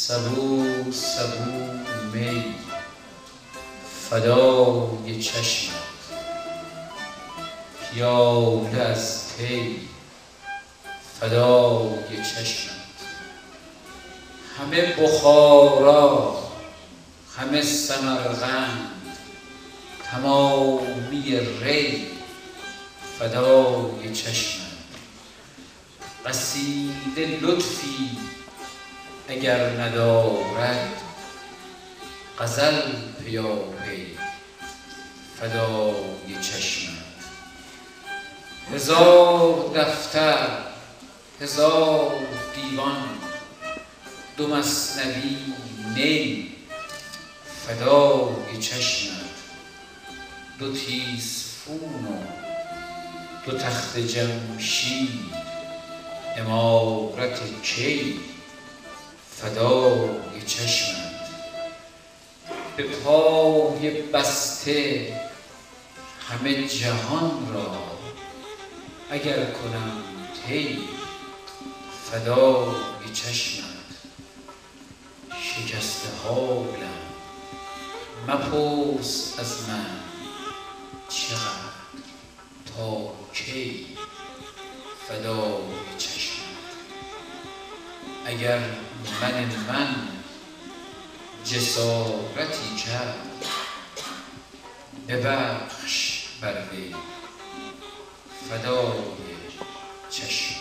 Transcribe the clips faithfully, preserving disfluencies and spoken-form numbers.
سبو سبو می فدای چشمت، پیاله از پی فدای چشمت. همه بخارا همه سمرقند تمامی ری فدای چشمت. قصیده لطفی اگر ندارد غزل پیاپی فدای چشمت. هزار دفتر هزار دیوان دو مثنوی نی فدای چشمت. دو تیزفون و دو تخت جمشید عمارت کی فدای چشمت. به پای بسته همه جهان را اگر کنم طی فدای چشمت. شکسته حالم مپرس از من چقدر تا کی فدای چشمت. اگر من من جسارتی کرد ببخش بر وی فدای چشمت.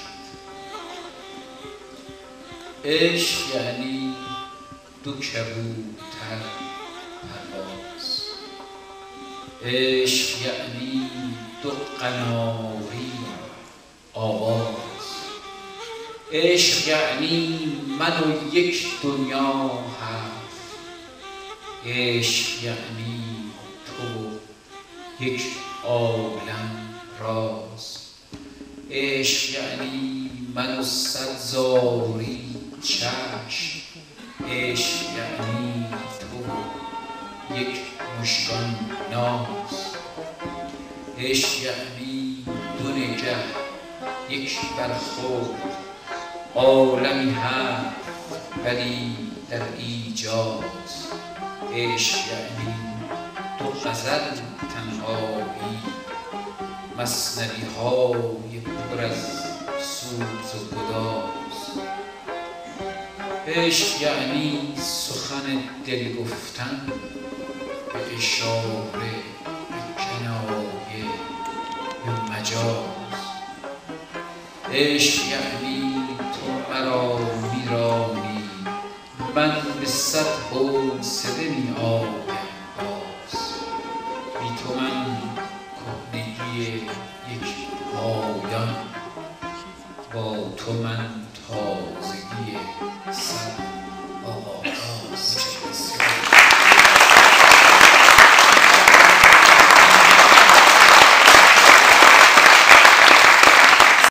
عشق یعنی دو کبوتر پرواز، عشق یعنی دو قناری آواز، عشق یعنی من و یک دنیا هفت، عشق یعنی تو یک عالم راز، عشق یعنی من و صد زاری چشم، عشق یعنی تو یک مژگان ناز، عشق یعنی دو نگه یک برخورد عالمی هفت ولی در ایجاز، عشق یعنی دو غزل تنهایی مثنوی های پر از سوز و گداز، عشق یعنی سخن دل گفتن به اشاره به کنایه به مجاز، عشق یعنی تو مرا میرانی من به صد حوصله می آیم باز، بی تو من کهنگی یک پایان، با تو من تازگی صد آغاز.